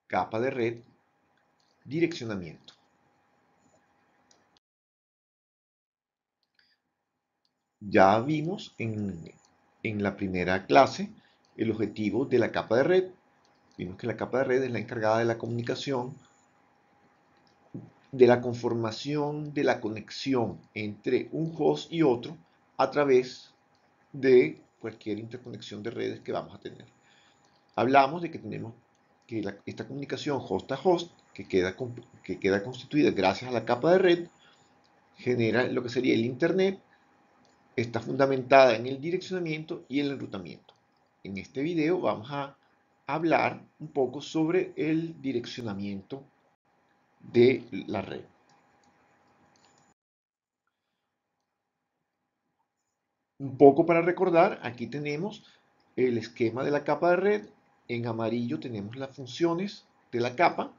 capa de red, direccionamiento. Ya vimos en la primera clase el objetivo de la capa de red. Vimos que la capa de red es la encargada de la comunicación, de la conformación de la conexión entre un host y otro a través de cualquier interconexión de redes que vamos a tener. Hablamos de que tenemos que esta comunicación host a host, que queda constituida gracias a la capa de red, genera lo que sería el Internet. Está fundamentada en el direccionamiento y el enrutamiento. En este video vamos a hablar un poco sobre el direccionamiento de la red. Un poco para recordar, aquí tenemos el esquema de la capa de red. En amarillo tenemos las funciones de la capa.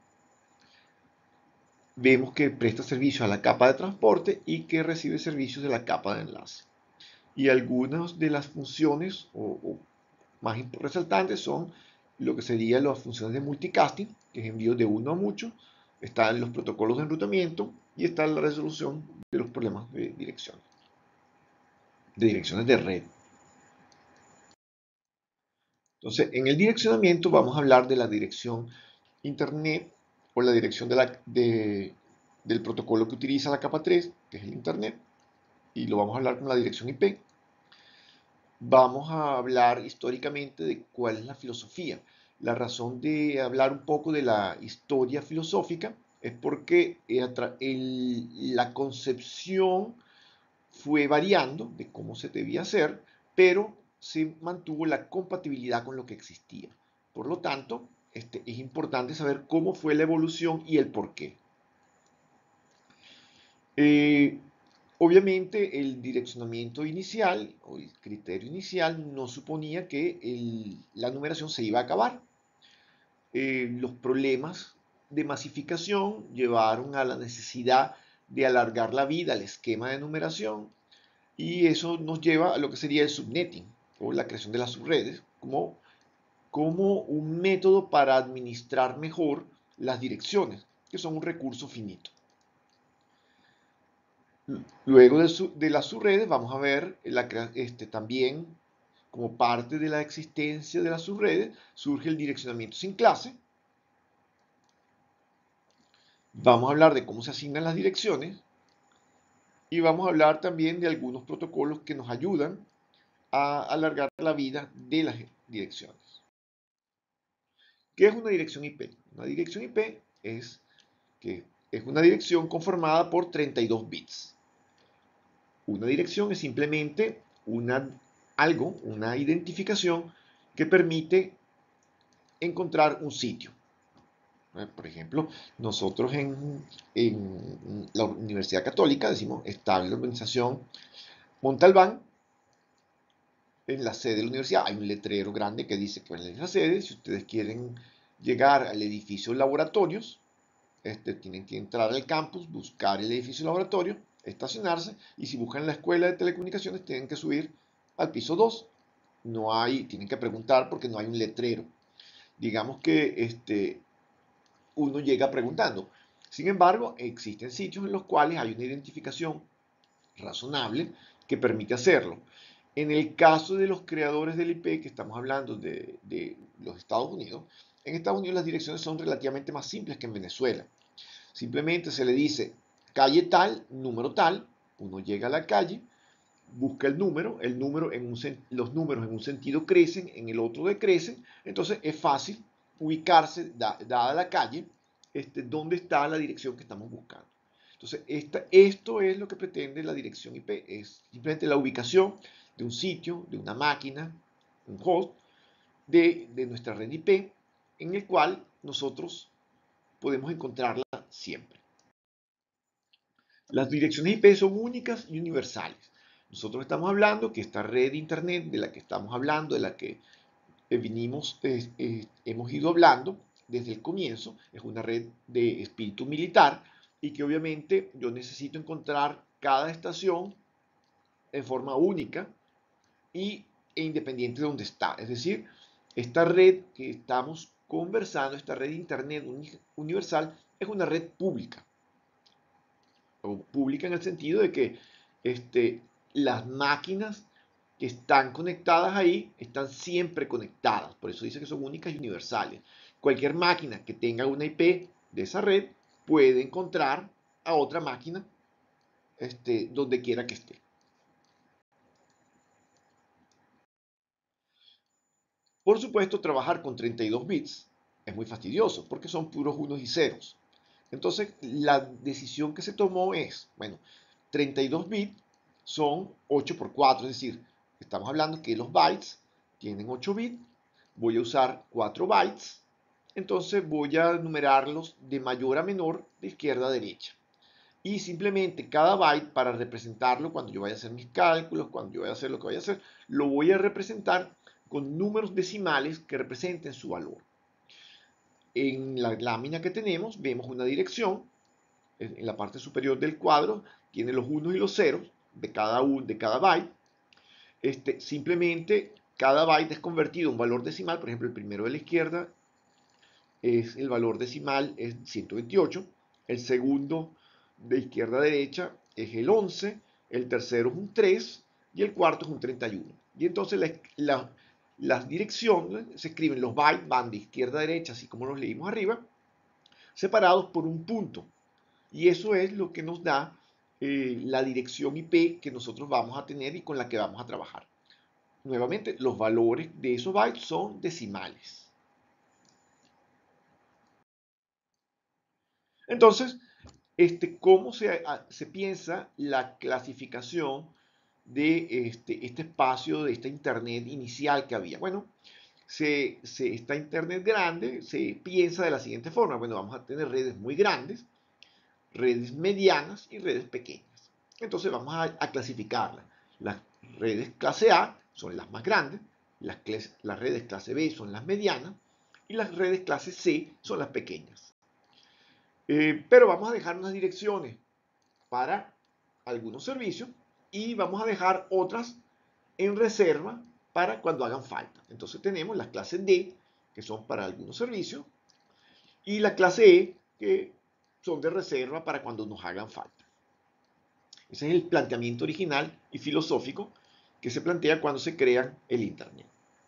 Vemos que presta servicio a la capa de transporte y que recibe servicios de la capa de enlace. Y algunas de las funciones o más resaltantes son lo que serían las funciones de multicasting, que es envío de uno a mucho, están los protocolos de enrutamiento y está la resolución de los problemas de direcciones de red. Entonces, en el direccionamiento vamos a hablar de la dirección Internet o la dirección del protocolo que utiliza la capa 3, que es el Internet, y lo vamos a hablar con la dirección IP. Vamos a hablar históricamente de cuál es la filosofía. La razón de hablar un poco de la historia filosófica es porque la concepción fue variando de cómo se debía hacer, pero se mantuvo la compatibilidad con lo que existía. Por lo tanto, es importante saber cómo fue la evolución y el por qué. Obviamente el direccionamiento inicial o el criterio inicial no suponía que la numeración se iba a acabar. Los problemas de masificación llevaron a la necesidad de alargar la vida al esquema de numeración y eso nos lleva a lo que sería el subnetting o la creación de las subredes como un método para administrar mejor las direcciones, que son un recurso finito. Luego de las subredes vamos a ver también como parte de la existencia de las subredes surge el direccionamiento sin clase. Vamos a hablar de cómo se asignan las direcciones y vamos a hablar también de algunos protocolos que nos ayudan a alargar la vida de las direcciones. ¿Qué es una dirección IP? Una dirección IP es una dirección conformada por 32 bits. Una dirección es simplemente una identificación que permite encontrar un sitio. Por ejemplo, nosotros en la Universidad Católica decimos, está en la organización Montalbán, en la sede de la universidad hay un letrero grande que dice que es la sede. Si ustedes quieren llegar al edificio laboratorios, tienen que entrar al campus, buscar el edificio laboratorio, estacionarse, y si buscan la escuela de telecomunicaciones tienen que subir al piso 2. Tienen que preguntar porque no hay un letrero. Digamos que uno llega preguntando. Sin embargo, existen sitios en los cuales hay una identificación razonable que permite hacerlo. En el caso de los creadores del IP, que estamos hablando de los Estados Unidos, en Estados Unidos las direcciones son relativamente más simples que en Venezuela. Simplemente se le dice calle tal, número tal, uno llega a la calle, busca el número los números en un sentido crecen, en el otro decrecen, entonces es fácil ubicarse, dada la calle, dónde está la dirección que estamos buscando. Entonces, esto es lo que pretende la dirección IP, es simplemente la ubicación de un sitio, de una máquina, un host, de nuestra red IP, en el cual nosotros podemos encontrarla siempre. Las direcciones IP son únicas y universales. Nosotros estamos hablando que esta red de Internet de la que estamos hablando, de la que hemos ido hablando desde el comienzo, es una red de espíritu militar y que obviamente yo necesito encontrar cada estación en forma única e independiente de donde está. Es decir, esta red que estamos conversando, esta red de Internet universal, es una red pública. O pública en el sentido de que las máquinas que están conectadas ahí están siempre conectadas. Por eso dice que son únicas y universales. Cualquier máquina que tenga una IP de esa red puede encontrar a otra máquina donde quiera que esté. Por supuesto, trabajar con 32 bits es muy fastidioso porque son puros unos y ceros. Entonces, la decisión que se tomó es, bueno, 32 bits son 8 por 4, es decir, estamos hablando que los bytes tienen 8 bits, voy a usar 4 bytes, entonces voy a numerarlos de mayor a menor, de izquierda a derecha. Y simplemente cada byte, para representarlo cuando yo vaya a hacer mis cálculos, cuando yo vaya a hacer lo que vaya a hacer, lo voy a representar con números decimales que representen su valor. En la lámina que tenemos vemos una dirección. En la parte superior del cuadro tiene los unos y los ceros de cada byte. Simplemente cada byte es convertido a un valor decimal. Por ejemplo, el primero de la izquierda el valor decimal es 128. El segundo de izquierda a derecha es el 11. El tercero es un 3 y el cuarto es un 31. Y entonces las direcciones se escriben, los bytes van de izquierda a derecha, así como los leímos arriba, separados por un punto. Y eso es lo que nos da la dirección IP que nosotros vamos a tener y con la que vamos a trabajar. Nuevamente, los valores de esos bytes son decimales. Entonces, ¿cómo se piensa la clasificación de este espacio, de esta Internet inicial que había? Bueno, esta Internet grande se piensa de la siguiente forma. Bueno, vamos a tener redes muy grandes, redes medianas y redes pequeñas. Entonces vamos a clasificarlas. Las redes clase A son las más grandes, las redes clase B son las medianas y las redes clase C son las pequeñas. Pero vamos a dejar unas direcciones para algunos servicios y vamos a dejar otras en reserva para cuando hagan falta. Entonces tenemos las clases D, que son para algunos servicios, y la clase E, que son de reserva para cuando nos hagan falta. Ese es el planteamiento original y filosófico que se plantea cuando se crea el Internet.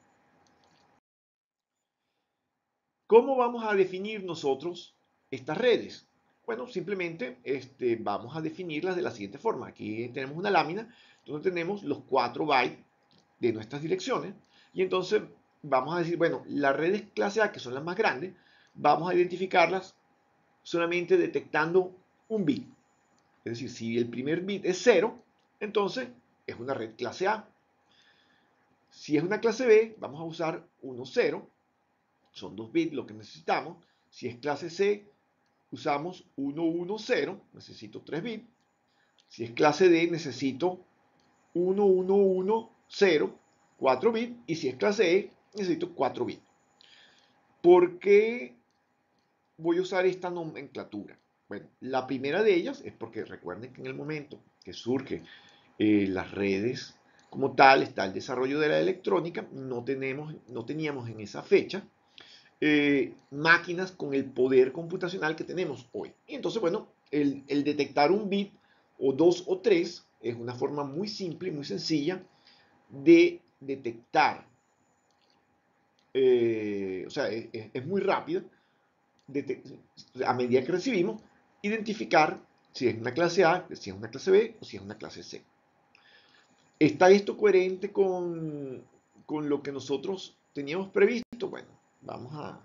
¿Cómo vamos a definir nosotros estas redes? Bueno, simplemente vamos a definirlas de la siguiente forma. Aquí tenemos una lámina donde tenemos los 4 bytes de nuestras direcciones y entonces vamos a decir, bueno, las redes clase A, que son las más grandes, vamos a identificarlas solamente detectando un bit. Es decir, si el primer bit es 0, entonces es una red clase A. Si es una clase B, vamos a usar 1, 0, son 2 bits lo que necesitamos. Si es clase C, usamos 1, 1, 0, necesito 3 bits. Si es clase D, necesito 1, 1, 1, 0, 4 bits. Y si es clase E, necesito 4 bits. ¿Por qué voy a usar esta nomenclatura? Bueno, la primera de ellas es porque recuerden que en el momento que surge las redes como tal, está el desarrollo de la electrónica, no teníamos en esa fecha máquinas con el poder computacional que tenemos hoy. Y entonces, bueno, el detectar un bit o 2 o 3 es una forma muy simple y muy sencilla de detectar. O sea, es muy rápida a medida que recibimos, identificar si es una clase A, si es una clase B o si es una clase C. ¿Está esto coherente con lo que nosotros teníamos previsto? Bueno, vamos a...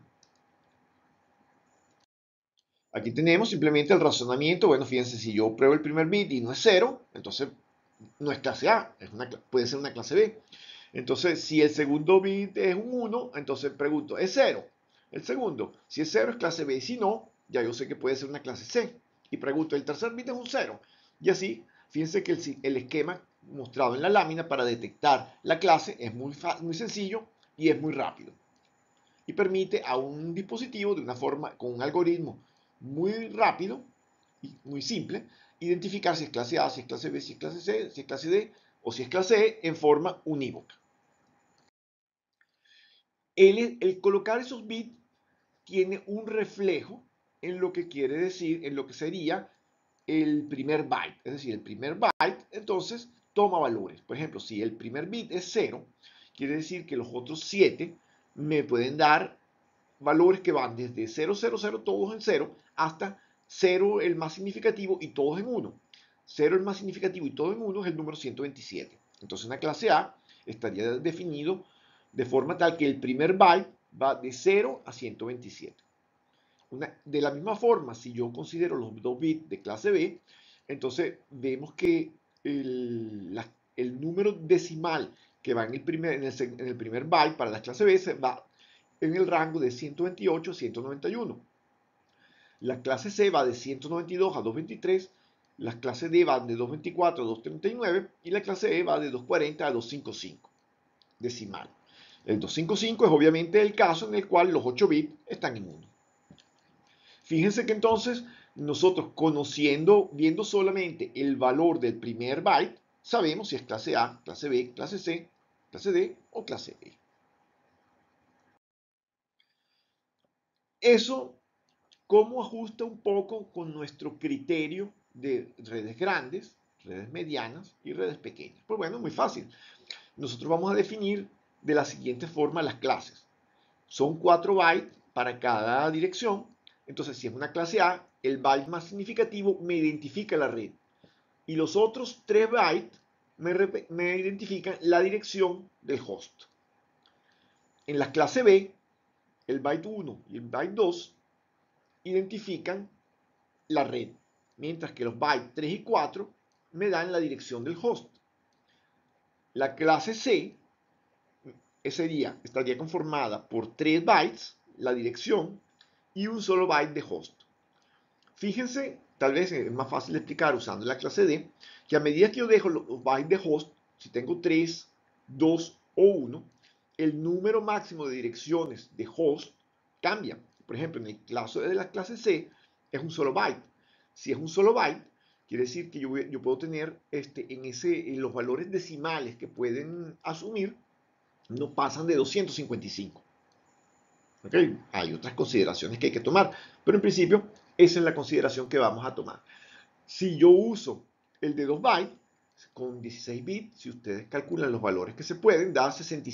Aquí tenemos simplemente el razonamiento. Bueno, fíjense, si yo pruebo el primer bit y no es 0, entonces no es clase A, puede ser una clase B. Entonces, si el segundo bit es un 1, entonces pregunto, ¿es 0? El segundo, si es 0 es clase B, y si no, ya yo sé que puede ser una clase C. Y pregunto, ¿el tercer bit es un 0? Y así, fíjense que el esquema mostrado en la lámina para detectar la clase es muy sencillo y es muy rápido. Y permite a un dispositivo de una forma, con un algoritmo muy rápido y muy simple, identificar si es clase A, si es clase B, si es clase C, si es clase D o si es clase E en forma unívoca. El colocar esos bits tiene un reflejo en lo que quiere decir, en lo que sería el primer byte. Es decir, el primer byte, entonces, toma valores. Por ejemplo, si el primer bit es 0, quiere decir que los otros 7 me pueden dar valores que van desde 0, 0, 0, todos en 0, hasta 0 el más significativo y todos en 1. 0 el más significativo y todo en 1 es el número 127. Entonces, una clase A estaría definido de forma tal que el primer byte va de 0 a 127. De la misma forma, si yo considero los 2 bits de clase B, entonces vemos que el número decimal que va en el primer byte para la clase B se va en el rango de 128 a 191. La clase C va de 192 a 223, la clase D va de 224 a 239 y la clase E va de 240 a 255 decimal. El 255 es obviamente el caso en el cual los 8 bits están en 1. Fíjense que entonces nosotros viendo solamente el valor del primer byte, sabemos si es clase A, clase B, clase C, clase D o clase E. Eso, ¿cómo ajusta un poco con nuestro criterio de redes grandes, redes medianas y redes pequeñas? Pues bueno, muy fácil. Nosotros vamos a definir de la siguiente forma las clases. Son 4 bytes para cada dirección. Entonces, si es una clase A, el byte más significativo me identifica la red. Y los otros 3 bytes me identifican la dirección del host. En la clase B, el byte 1 y el byte 2 identifican la red, mientras que los bytes 3 y 4 me dan la dirección del host. La clase C estaría conformada por 3 bytes, la dirección, y un solo byte de host. Fíjense, tal vez es más fácil de explicar usando la clase D, que a medida que yo dejo los bytes de host, si tengo 3, 2 o 1, el número máximo de direcciones de host cambia. Por ejemplo, en el caso de la clase C, es un solo byte. Si es un solo byte, quiere decir que yo puedo tener en los valores decimales que pueden asumir, no pasan de 255. ¿Okay? Hay otras consideraciones que hay que tomar, pero en principio esa es la consideración que vamos a tomar. Si yo uso el de 2 bytes, con 16 bits, si ustedes calculan los valores que se pueden, da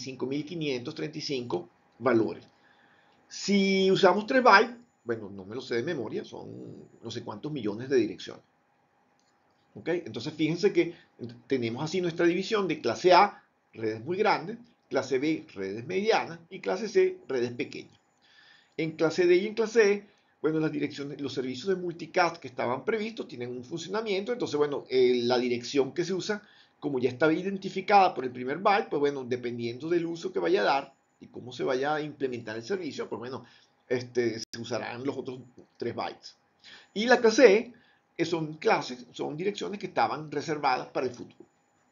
65.535 valores. Si usamos 3 bytes, bueno, no me lo sé de memoria, son no sé cuántos millones de direcciones. ¿Okay? Entonces fíjense que tenemos así nuestra división de clase A, redes muy grandes, clase B, redes medianas y clase C, redes pequeñas. En clase D y en clase E, bueno, los servicios de multicast que estaban previstos tienen un funcionamiento, entonces, bueno, la dirección que se usa, como ya estaba identificada por el primer byte, pues bueno, dependiendo del uso que vaya a dar y cómo se vaya a implementar el servicio, pues bueno, se usarán los otros 3 bytes. Y la clase E son direcciones que estaban reservadas para el futuro.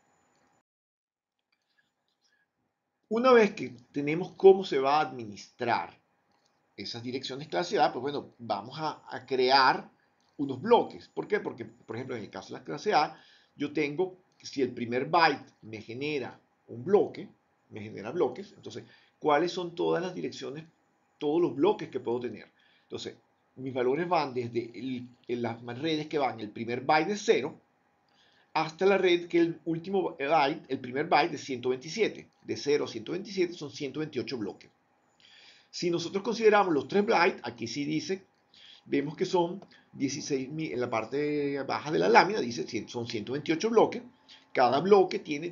Una vez que tenemos cómo se va a administrar esas direcciones clase A, pues bueno, vamos a crear unos bloques. ¿Por qué? Porque, por ejemplo, en el caso de la clase A, yo tengo, si el primer byte me genera un bloque, me genera bloques, entonces, ¿cuáles son todas las direcciones, todos los bloques que puedo tener? Entonces, mis valores van desde las redes que van el primer byte de 0 hasta la red que el último byte, el primer byte de 127. De 0 a 127 son 128 bloques. Si nosotros consideramos los 3 bytes, aquí sí dice, vemos que son 16, en la parte baja de la lámina dice son 128 bloques. Cada bloque tiene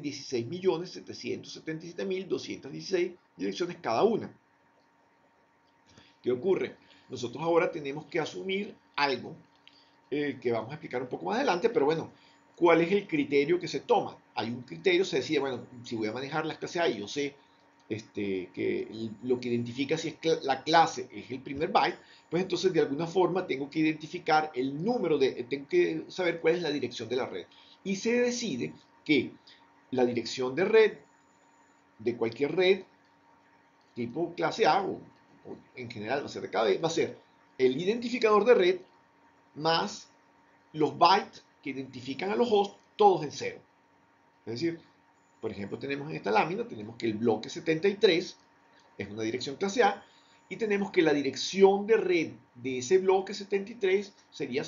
16.777.216 direcciones cada una. ¿Qué ocurre? Nosotros ahora tenemos que asumir algo que vamos a explicar un poco más adelante, pero bueno, ¿cuál es el criterio que se toma? Hay un criterio, se decía, bueno, si voy a manejar las clases A y yo sé que lo que identifica si es la clase es el primer byte, pues entonces de alguna forma tengo que identificar el número tengo que saber cuál es la dirección de la red. Y se decide que la dirección de red, de cualquier red, tipo clase A, o en general va a ser de cada vez, va a ser el identificador de red más los bytes que identifican a los hosts, todos en cero. Es decir, por ejemplo, tenemos en esta lámina, tenemos que el bloque 73 es una dirección clase A y tenemos que la dirección de red de ese bloque 73 sería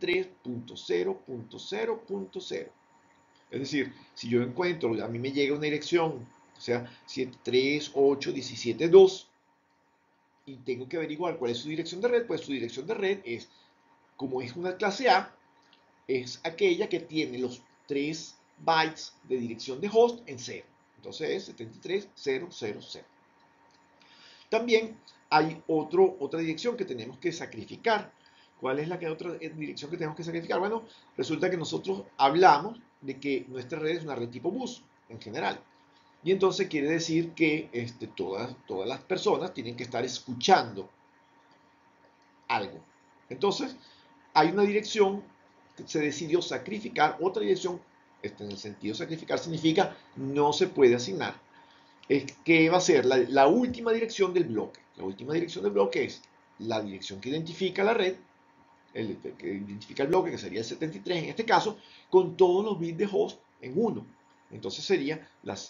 73.0.0.0. Es decir, si yo encuentro, a mí me llega una dirección, o sea, 738.17.2, y tengo que averiguar cuál es su dirección de red, pues su dirección de red es, como es una clase A, es aquella que tiene los 3 bytes de dirección de host en 0. Entonces es 73.0.0.0. También hay otra dirección que tenemos que sacrificar. ¿Cuál es la otra dirección que tenemos que sacrificar? Bueno, resulta que nosotros hablamos de que nuestra red es una red tipo bus en general. Y entonces quiere decir que todas las personas tienen que estar escuchando algo. Entonces, hay una dirección que se decidió sacrificar, otra dirección, en el sentido sacrificar significa no se puede asignar, es que va a ser la última dirección del bloque. La última dirección del bloque es la dirección que identifica la red, que identifica el bloque, que sería el 73 en este caso, con todos los bits de host en 1. Entonces sería las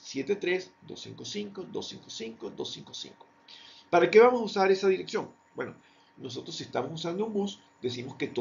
73.255.255.255. ¿Para qué vamos a usar esa dirección? Bueno, nosotros si estamos usando un bus, decimos que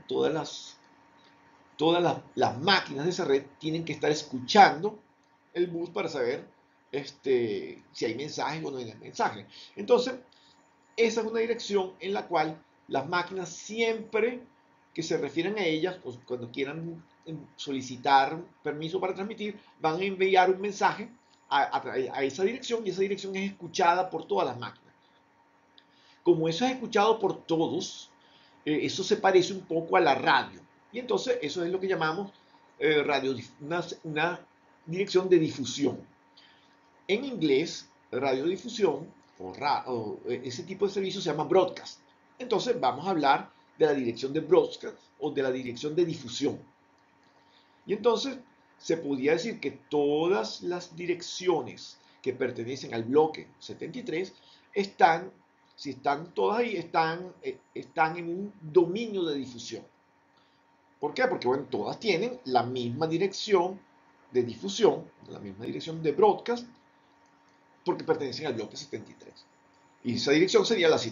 todas las máquinas de esa red tienen que estar escuchando el bus para saber si hay mensajes o no hay mensajes. Entonces, esa es una dirección en la cual las máquinas siempre que se refieren a ellas, o cuando quieran solicitar permiso para transmitir, van a enviar un mensaje a esa dirección, y esa dirección es escuchada por todas las máquinas. Como eso es escuchado por todos, eso se parece un poco a la radio. Y entonces eso es lo que llamamos una dirección de difusión. En inglés, radiodifusión o ese tipo de servicio se llama broadcast. Entonces vamos a hablar de la dirección de broadcast o de la dirección de difusión. Y entonces se podría decir que todas las direcciones que pertenecen al bloque 73 están, si están todas ahí, están en un dominio de difusión. ¿Por qué? Porque bueno, todas tienen la misma dirección de difusión, la misma dirección de broadcast, porque pertenecen al bloque 73. Y esa dirección sería la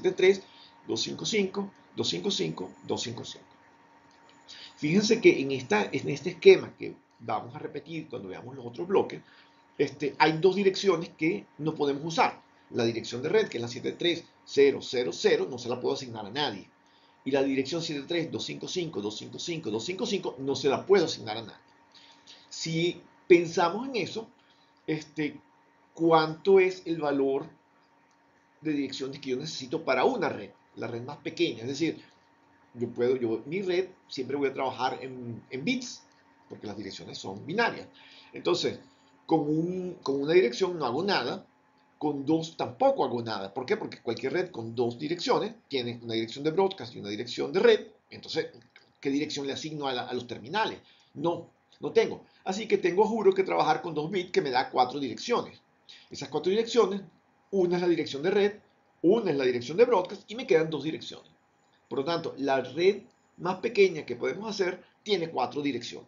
73.255.255.255. Fíjense que en este esquema que vamos a repetir cuando veamos los otros bloques, hay dos direcciones que no podemos usar. La dirección de red, que es la 73000, no se la puedo asignar a nadie. Y la dirección 73255.255.255 no se la puedo asignar a nadie. Si pensamos en eso, ¿cuánto es el valor de direcciones que yo necesito para una red? La red más pequeña, es decir, mi red siempre voy a trabajar en bits, porque las direcciones son binarias. Entonces, con una dirección no hago nada, con dos tampoco hago nada. ¿Por qué? Porque cualquier red con dos direcciones tiene una dirección de broadcast y una dirección de red. Entonces, ¿qué dirección le asigno a los terminales? No tengo. Así que juro que trabajar con 2 bits que me da 4 direcciones. Esas 4 direcciones, una es la dirección de red, una es la dirección de broadcast y me quedan 2 direcciones. Por lo tanto, la red más pequeña que podemos hacer tiene 4 direcciones.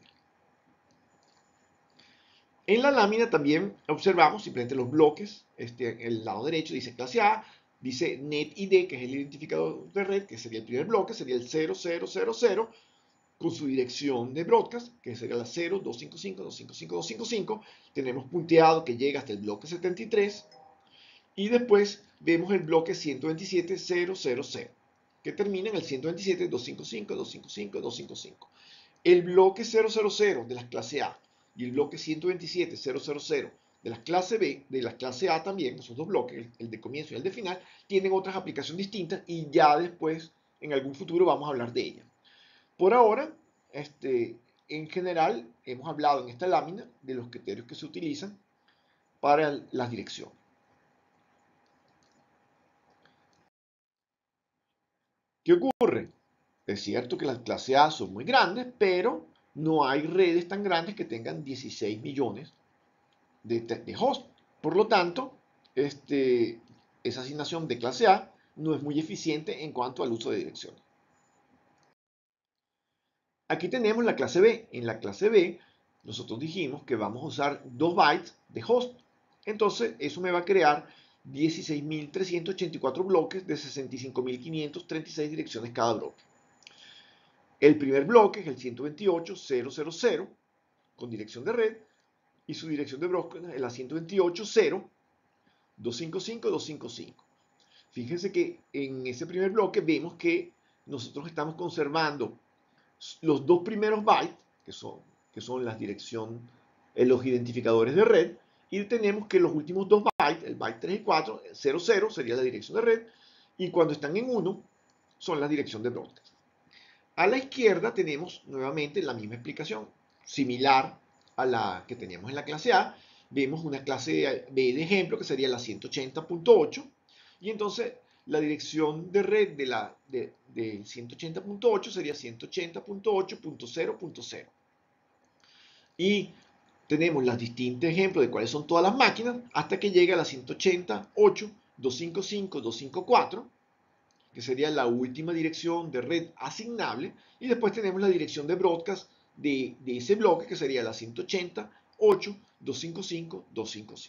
En la lámina también observamos simplemente los bloques. El lado derecho dice clase A, dice NetID, que es el identificador de red, que sería el primer bloque, sería el 0000, con su dirección de broadcast, que sería la 0.255.255.255. Tenemos punteado que llega hasta el bloque 73. Y después vemos el bloque 127.000, que termina en el 127.255.255.255. El bloque 000 de la clase A y el bloque 127.000 de la clase B, de la clase A también, esos dos bloques, el de comienzo y el de final, tienen otras aplicaciones distintas y ya después, en algún futuro, vamos a hablar de ellas. Por ahora, en general, hemos hablado en esta lámina de los criterios que se utilizan para las direcciones. ¿Qué ocurre? Es cierto que las clases A son muy grandes, pero no hay redes tan grandes que tengan 16 millones de hosts. Por lo tanto, esa asignación de clase A no es muy eficiente en cuanto al uso de direcciones. Aquí tenemos la clase B. En la clase B, nosotros dijimos que vamos a usar 2 bytes de host. Entonces, eso me va a crear 16.384 bloques de 65.536 direcciones cada bloque. El primer bloque es el 128.0.0.0 con dirección de red y su dirección de bloque es la 128.0.255.255. Fíjense que en ese primer bloque vemos que nosotros estamos conservando los dos primeros bytes, que son las dirección, los identificadores de red, y tenemos que los últimos dos bytes, el byte 3 y 4, 00 sería la dirección de red, y cuando están en 1 son la dirección de broadcast. A la izquierda tenemos nuevamente la misma explicación, similar a la que teníamos en la clase A. Vemos una clase B de ejemplo que sería la 180.8, y entonces la dirección de red de 180.8 sería 180.8.0.0. Y tenemos los distintos ejemplos de cuáles son todas las máquinas hasta que llega a la 188.255.254, que sería la última dirección de red asignable, y después tenemos la dirección de broadcast de ese bloque, que sería la 180.8.255.255.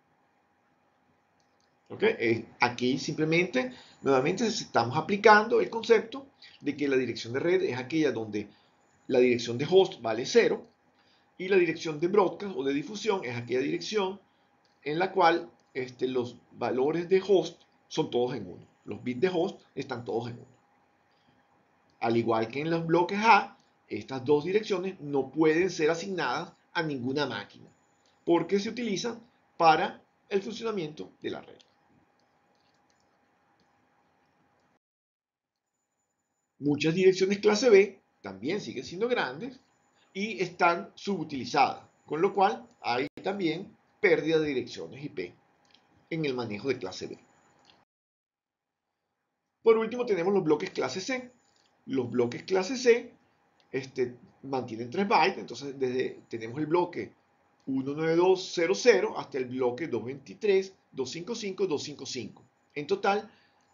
¿Okay? Aquí simplemente, nuevamente, estamos aplicando el concepto de que la dirección de red es aquella donde la dirección de host vale 0, y la dirección de broadcast o de difusión es aquella dirección en la cual los valores de host son todos en 1. Los bits de host están todos en 1. Al igual que en los bloques A, estas dos direcciones no pueden ser asignadas a ninguna máquina, porque se utilizan para el funcionamiento de la red. Muchas direcciones clase B también siguen siendo grandes y están subutilizadas, con lo cual hay también pérdida de direcciones IP en el manejo de clase B. Por último tenemos los bloques clase C. Los bloques clase C mantienen 3 bytes, entonces tenemos el bloque 192.00 hasta el bloque 223.255.255. En total,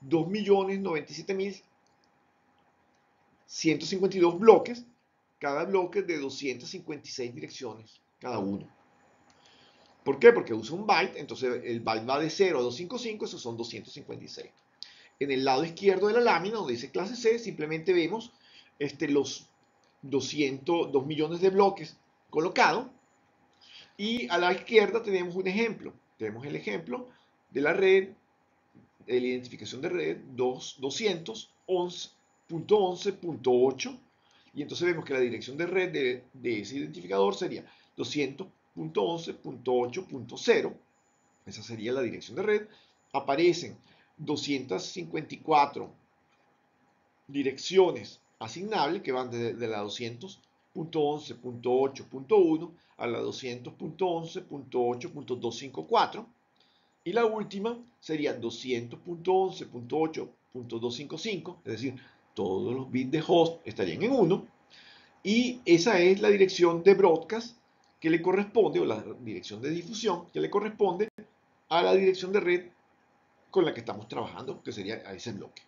2.097.152 bloques, cada bloque de 256 direcciones cada uno. ¿Por qué? Porque usa un byte, entonces el byte va de 0 a 255, esos son 256. En el lado izquierdo de la lámina, donde dice clase C, simplemente vemos los 2 millones de bloques colocados. Y a la izquierda tenemos un ejemplo. Tenemos el ejemplo de la red, de la identificación de red 211.11.8. Y entonces vemos que la dirección de red de ese identificador sería 200.11.8.0. Esa sería la dirección de red. Aparecen 254 direcciones asignables que van de la 200.11.8.1 a la 200.11.8.254, y la última sería 200.11.8.255, es decir, todos los bits de host estarían en 1, y esa es la dirección de broadcast que le corresponde, o la dirección de difusión que le corresponde a la dirección de red con la que estamos trabajando, que sería a ese bloque.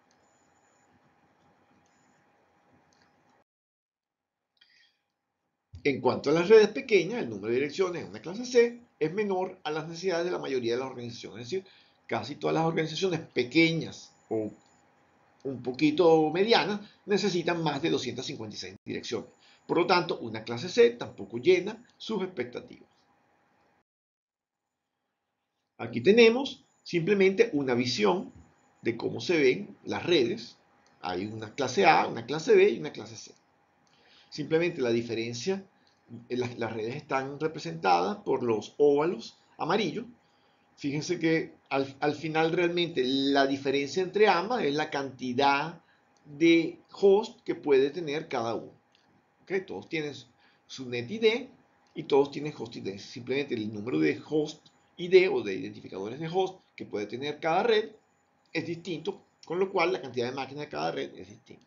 En cuanto a las redes pequeñas, el número de direcciones en una clase C es menor a las necesidades de la mayoría de las organizaciones. Es decir, casi todas las organizaciones pequeñas o un poquito medianas necesitan más de 256 direcciones. Por lo tanto, una clase C tampoco llena sus expectativas. Aquí tenemos simplemente una visión de cómo se ven las redes. Hay una clase A, una clase B y una clase C. Simplemente la diferencia, las redes están representadas por los óvalos amarillos. Fíjense que al final realmente la diferencia entre ambas es la cantidad de host que puede tener cada uno. ¿Okay? Todos tienen su net ID y todos tienen host ID. Simplemente el número de host ID o de identificadores de host que puede tener cada red es distinto, con lo cual la cantidad de máquinas de cada red es distinta.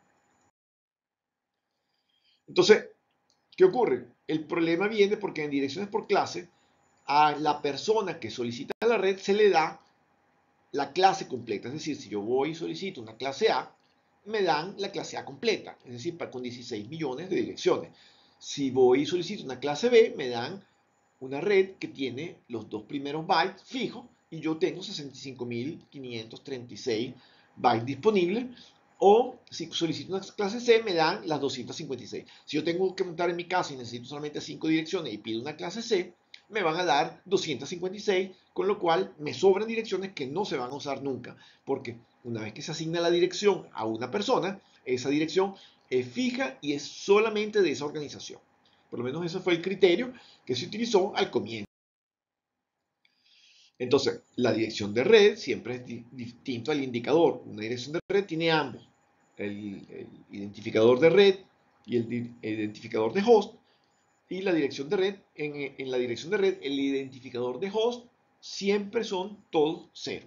Entonces, ¿qué ocurre? El problema viene porque en direcciones por clase a la persona que solicita la red se le da la clase completa. Es decir, si yo voy y solicito una clase A, me dan la clase A completa, es decir, con 16 millones de direcciones. Si voy y solicito una clase B, me dan una red que tiene los dos primeros bytes fijos y yo tengo 65.536 bytes disponibles. O si solicito una clase C, me dan las 256. Si yo tengo que montar en mi casa y necesito solamente 5 direcciones y pido una clase C, me van a dar 256, con lo cual me sobran direcciones que no se van a usar nunca, porque una vez que se asigna la dirección a una persona, esa dirección es fija y es solamente de esa organización. Por lo menos ese fue el criterio que se utilizó al comienzo. Entonces, la dirección de red siempre es distinto al indicador. Una dirección de red tiene ambos, el identificador de red y el identificador de host. Y la dirección de red, en la dirección de red, el identificador de host siempre son todos cero.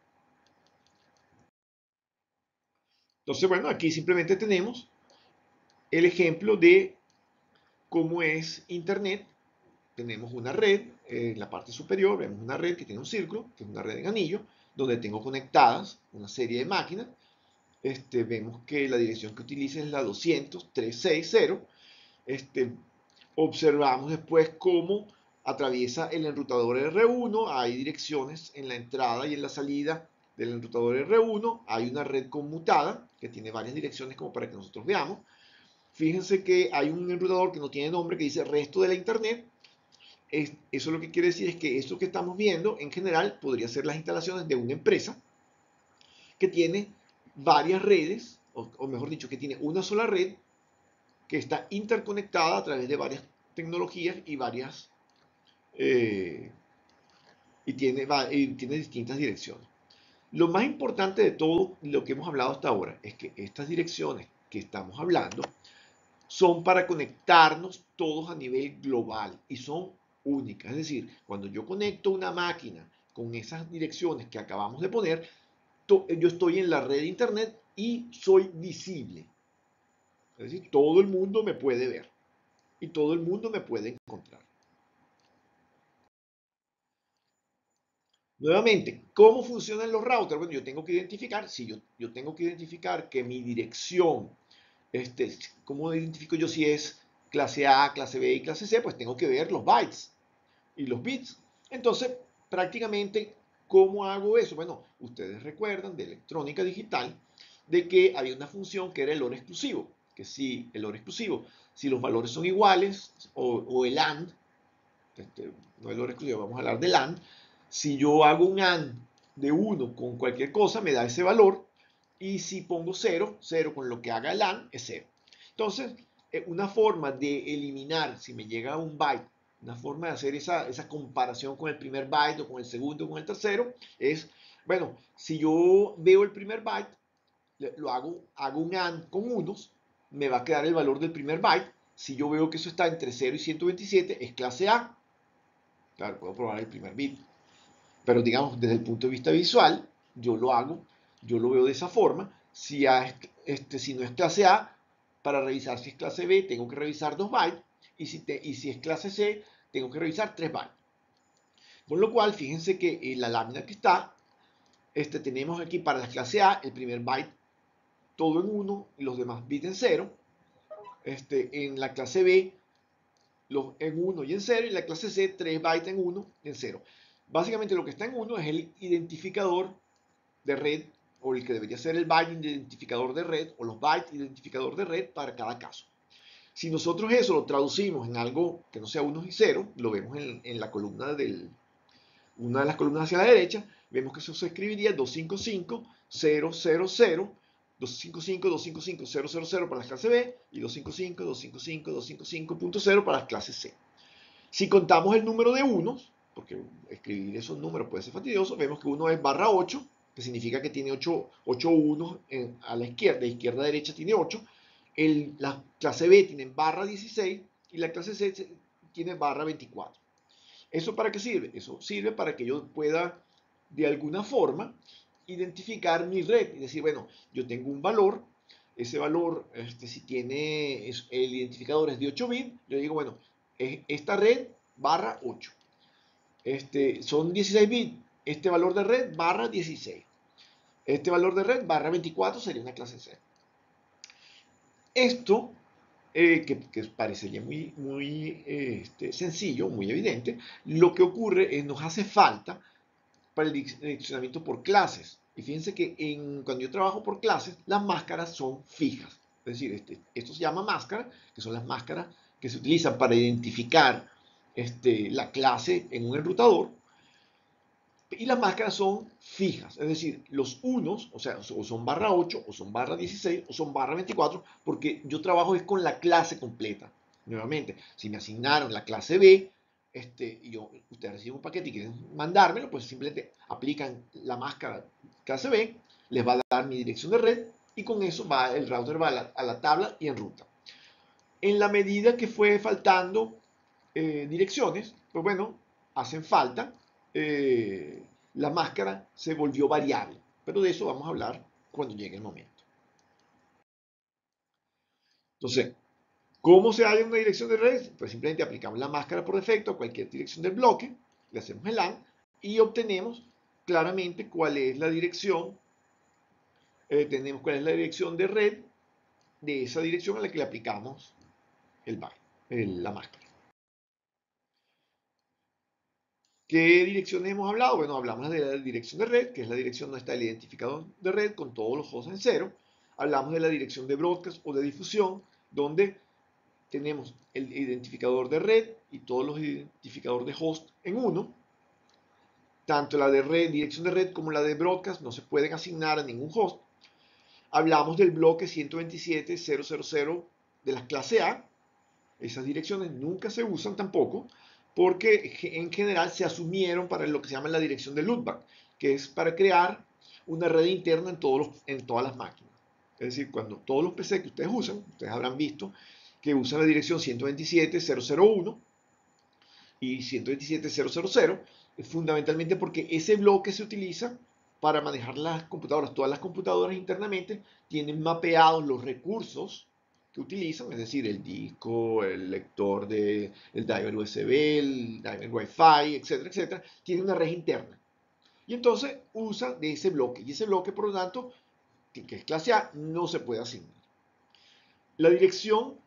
Entonces, bueno, aquí simplemente tenemos el ejemplo de cómo es Internet. Tenemos una red, en la parte superior vemos una red que tiene un círculo, que es una red en anillo, donde tengo conectadas una serie de máquinas. Vemos que la dirección que utiliza es la 200.360. Observamos después cómo atraviesa el enrutador R1, hay direcciones en la entrada y en la salida del enrutador R1, hay una red conmutada que tiene varias direcciones como para que nosotros veamos. Fíjense que hay un enrutador que no tiene nombre que dice resto de la internet. Eso lo que quiere decir es que esto que estamos viendo en general podría ser las instalaciones de una empresa que tiene varias redes, o mejor dicho, que tiene una sola red que está interconectada a través de varias tecnologías y varias y tiene distintas direcciones. Lo más importante de todo lo que hemos hablado hasta ahora es que estas direcciones que estamos hablando son para conectarnos todos a nivel global y son únicas. Es decir, cuando yo conecto una máquina con esas direcciones que acabamos de poner, yo estoy en la red de internet y soy visible. Es decir, todo el mundo me puede ver y todo el mundo me puede encontrar. Nuevamente, ¿cómo funcionan los routers? Bueno, yo tengo que identificar, si yo tengo que identificar que mi dirección, ¿cómo identifico yo si es clase A, clase B y clase C? Pues tengo que ver los bytes y los bits. Entonces, prácticamente, ¿cómo hago eso? Bueno, ustedes recuerdan de electrónica digital de que había una función que era el OR exclusivo, que si el OR exclusivo, si los valores son iguales, o el AND, no el OR exclusivo, vamos a hablar del AND, si yo hago un AND de 1 con cualquier cosa, me da ese valor, y si pongo 0, 0 con lo que haga el AND es 0. Entonces, una forma de eliminar, si me llega un byte, una forma de hacer esa comparación con el primer byte o con el segundo o con el tercero, es, bueno, si yo veo el primer byte, hago un AND con unos, me va a quedar el valor del primer byte. Si yo veo que eso está entre 0 y 127, es clase A. Claro, puedo probar el primer bit. Pero digamos, desde el punto de vista visual, yo lo veo de esa forma. Si no es clase A, para revisar si es clase B, tengo que revisar 2 bytes. Y si es clase C, tengo que revisar 3 bytes. Con lo cual, fíjense que en la lámina que está, tenemos aquí para la clase A, el primer byte todo en 1 y los demás bits en 0. En la clase B, en 1 y en 0. Y en la clase C, 3 bytes en 1 y en 0. Básicamente lo que está en 1 es el identificador de red, o el que debería ser el byte identificador de red, o los bytes identificador de red para cada caso. Si nosotros eso lo traducimos en algo que no sea 1 y 0, lo vemos en la columna una de las columnas hacia la derecha, vemos que eso se escribiría 255.000, 255.255.000 para la clase B y 255.255.255.0 para la clase C. Si contamos el número de unos, porque escribir esos números puede ser fastidioso, vemos que 1 es /8, que significa que tiene 8 unos a la izquierda, de izquierda a derecha tiene 8. La clase B tiene /16 y la clase C tiene /24. ¿Eso para qué sirve? Eso sirve para que yo pueda, de alguna forma, identificar mi red y decir, bueno, yo tengo un valor, ese valor, si tiene el identificador es de 8 bits, yo digo, bueno, esta red /8. Son 16 bits, este valor de red /16. Este valor de red /24 sería una clase C. Esto, que parecería muy sencillo, muy evidente, lo que ocurre es nos hace falta para el direccionamiento por clases. Y fíjense que cuando yo trabajo por clases, las máscaras son fijas. Es decir, esto se llama máscara, que son las máscaras que se utilizan para identificar la clase en un enrutador. Y las máscaras son fijas, es decir, los unos, o sea, o son barra 8, o son barra 16, o son barra 24, porque yo trabajo es con la clase completa. Nuevamente, si me asignaron la clase B, y ustedes reciben un paquete y quieren mandármelo, pues simplemente aplican la máscara clase B, les va a dar mi dirección de red, y con eso el router va a la tabla y enruta. En la medida que fue faltando direcciones, pues bueno, hacen falta, la máscara se volvió variable, pero de eso vamos a hablar cuando llegue el momento. Entonces, ¿cómo se halla una dirección de red? Pues simplemente aplicamos la máscara por defecto a cualquier dirección del bloque, le hacemos el LAN y obtenemos claramente cuál es la dirección, tenemos cuál es la dirección de red de esa dirección a la que le aplicamos la máscara. ¿Qué direcciones hemos hablado? Bueno, hablamos de la dirección de red, que es la dirección donde está el identificador de red con todos los hosts en cero. Hablamos de la dirección de broadcast o de difusión, donde tenemos el identificador de red y todos los identificadores de host en uno. Tanto la de red, dirección de red, como la de broadcast no se pueden asignar a ningún host. Hablamos del bloque 127.0.0.0 de la clase A. Esas direcciones nunca se usan tampoco, porque en general se asumieron para lo que se llama la dirección de loopback, que es para crear una red interna en todas las máquinas. Es decir, cuando todos los PC que ustedes usan, ustedes habrán visto que usan la dirección 127.0.0.1 y 127.0.0.0, fundamentalmente porque ese bloque se utiliza para manejar las computadoras. Todas las computadoras internamente tienen mapeados los recursos que utilizan, es decir, el disco, el lector el driver USB, el driver Wi-Fi, etcétera, etcétera, tiene una red interna. Y entonces usa de ese bloque. Y ese bloque, por lo tanto, que es clase A, no se puede asignar. La dirección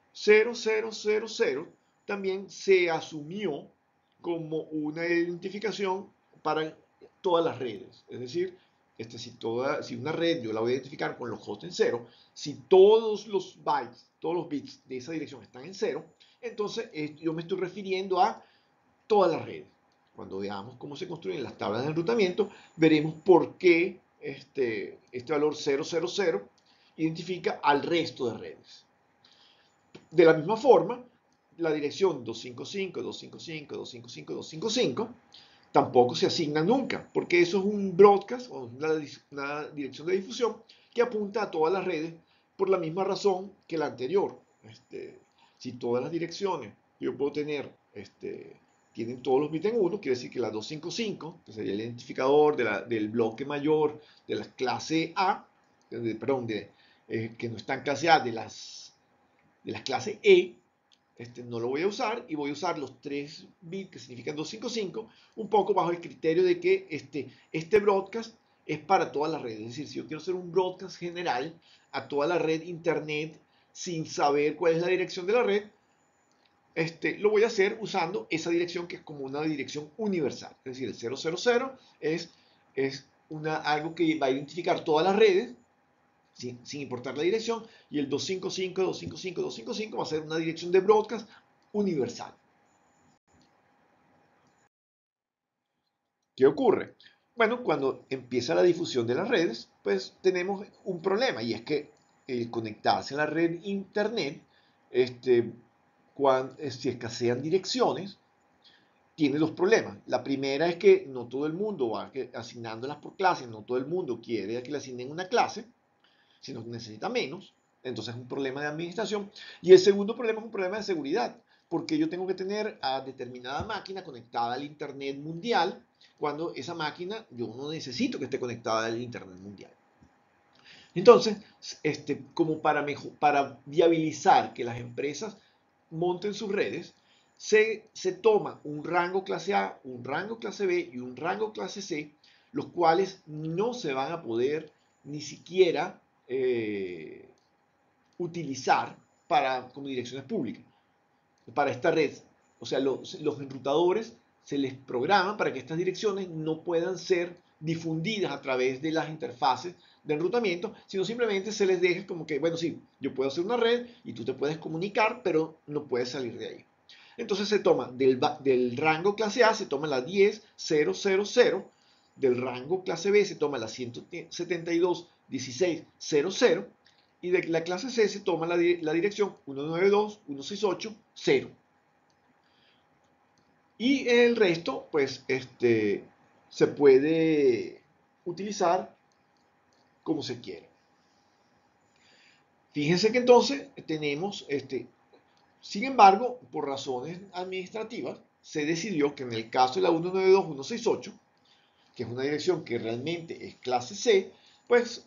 0000 también se asumió como una identificación para todas las redes. Es decir, si una red yo la voy a identificar con los hosts en cero, si todos los bytes, todos los bits de esa dirección están en cero, entonces yo me estoy refiriendo a todas las redes. Cuando veamos cómo se construyen las tablas de enrutamiento, veremos por qué este valor 000 identifica al resto de redes. De la misma forma, la dirección 255, 255, 255, 255 tampoco se asigna nunca, porque eso es un broadcast o una dirección de difusión que apunta a todas las redes por la misma razón que la anterior. Si todas las direcciones que yo puedo tener tienen todos los bits en 1, quiere decir que la 255, que sería el identificador del bloque mayor de la clase A, que no está en clase A, de las clases E, no lo voy a usar y voy a usar los 3 bits que significan 255, un poco bajo el criterio de que este broadcast es para todas las redes. Es decir, si yo quiero hacer un broadcast general a toda la red internet sin saber cuál es la dirección de la red, lo voy a hacer usando esa dirección que es como una dirección universal. Es decir, el 000 es algo que va a identificar todas las redes sin importar la dirección, y el 255, 255, 255 va a ser una dirección de broadcast universal. ¿Qué ocurre? Bueno, cuando empieza la difusión de las redes, pues tenemos un problema, y es que el conectarse a la red internet, si escasean direcciones, tiene dos problemas. La primera es que no todo el mundo va asignándolas por clase, no todo el mundo quiere que le asignen una clase, sino que necesita menos. Entonces es un problema de administración. Y el segundo problema es un problema de seguridad, porque yo tengo que tener a determinada máquina conectada al Internet mundial, cuando esa máquina yo no necesito que esté conectada al Internet mundial. Entonces, como para viabilizar que las empresas monten sus redes, se toma un rango clase A, un rango clase B y un rango clase C, los cuales no se van a poder ni siquiera utilizar como direcciones públicas para esta red. O sea, los enrutadores se les programa para que estas direcciones no puedan ser difundidas a través de las interfaces de enrutamiento, sino simplemente se les deja como que, bueno, sí, yo puedo hacer una red y tú te puedes comunicar, pero no puedes salir de ahí. Entonces se toma del rango clase A, se toma la 10.0.0.0, del rango clase B se toma la 172.16.00 y de la clase C se toma la dirección 192.168.0. Y el resto, pues, se puede utilizar como se quiere. Fíjense que entonces tenemos, sin embargo, por razones administrativas, se decidió que en el caso de la 192.168, que es una dirección que realmente es clase C, pues,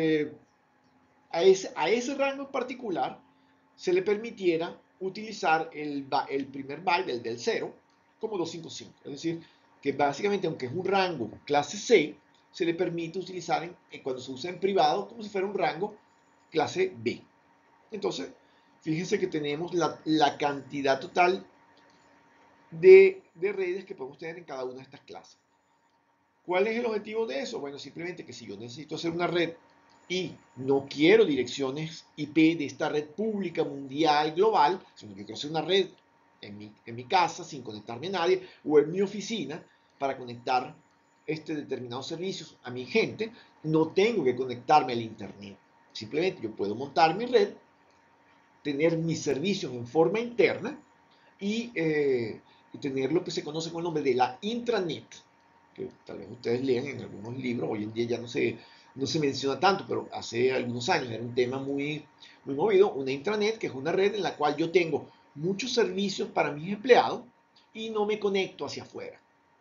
a ese rango en particular se le permitiera utilizar el primer byte, el del 0, como 255. Es decir, que básicamente, aunque es un rango clase C, se le permite utilizar cuando se usa en privado como si fuera un rango clase B. Entonces, fíjense que tenemos la cantidad total de redes que podemos tener en cada una de estas clases. ¿Cuál es el objetivo de eso? Bueno, simplemente que si yo necesito hacer una red y no quiero direcciones IP de esta red pública, mundial, global, sino que quiero hacer una red en mi casa sin conectarme a nadie o en mi oficina para conectar determinados servicios a mi gente, no tengo que conectarme al Internet. Simplemente yo puedo montar mi red, tener mis servicios en forma interna y tener lo que se conoce con el nombre de la intranet, que tal vez ustedes lean en algunos libros, hoy en día ya no se menciona tanto, pero hace algunos años era un tema muy, muy movido, una intranet, que es una red en la cual yo tengo muchos servicios para mis empleados y no me conecto hacia afuera.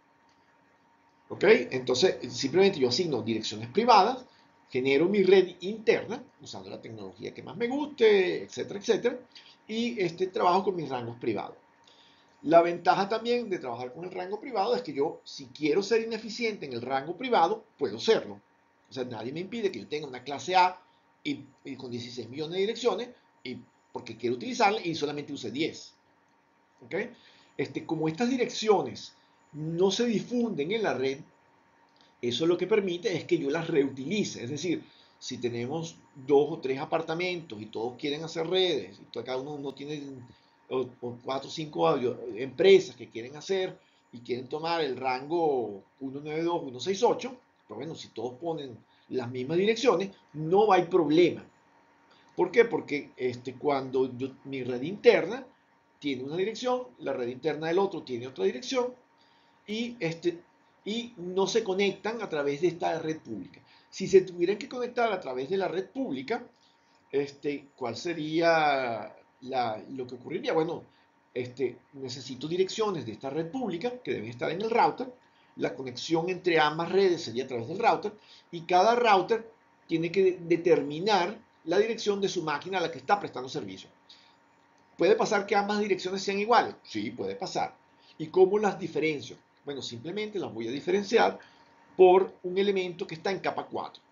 ¿Ok? Entonces, simplemente yo asigno direcciones privadas, genero mi red interna, usando la tecnología que más me guste, etcétera, etcétera, y trabajo con mis rangos privados. La ventaja también de trabajar con el rango privado es que yo, si quiero ser ineficiente en el rango privado, puedo serlo. O sea, nadie me impide que yo tenga una clase A y con 16 millones de direcciones y porque quiero utilizarla y solamente use 10. ¿Ok? Como estas direcciones no se difunden en la red, eso lo que permite es que yo las reutilice. Es decir, si tenemos 2 o 3 apartamentos y todos quieren hacer redes, y cada uno tiene o 4 o 5 empresas que quieren hacer y quieren tomar el rango 192, 168, pero bueno, si todos ponen las mismas direcciones, no hay problema. ¿Por qué? Porque cuando mi red interna tiene una dirección, la red interna del otro tiene otra dirección, y, y no se conectan a través de esta red pública. Si se tuvieran que conectar a través de la red pública, ¿cuál sería lo que ocurriría? Bueno, necesito direcciones de esta red pública que deben estar en el router. La conexión entre ambas redes sería a través del router y cada router tiene que determinar la dirección de su máquina a la que está prestando servicio. ¿Puede pasar que ambas direcciones sean iguales? Sí, puede pasar. ¿Y cómo las diferencio? Bueno, simplemente las voy a diferenciar por un elemento que está en capa 4.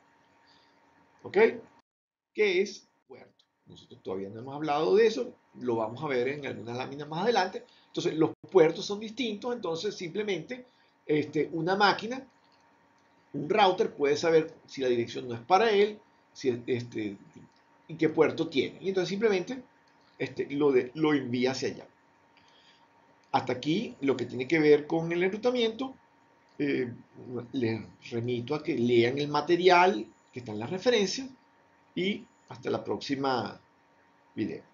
¿Ok? ¿Qué es puerto? Nosotros todavía no hemos hablado de eso, lo vamos a ver en algunas láminas más adelante. Entonces, los puertos son distintos, entonces simplemente una máquina, un router puede saber si la dirección no es para él, si, y qué puerto tiene. Y entonces simplemente lo envía hacia allá. Hasta aquí lo que tiene que ver con el enrutamiento. Les remito a que lean el material que está en la referencia y hasta la próxima video.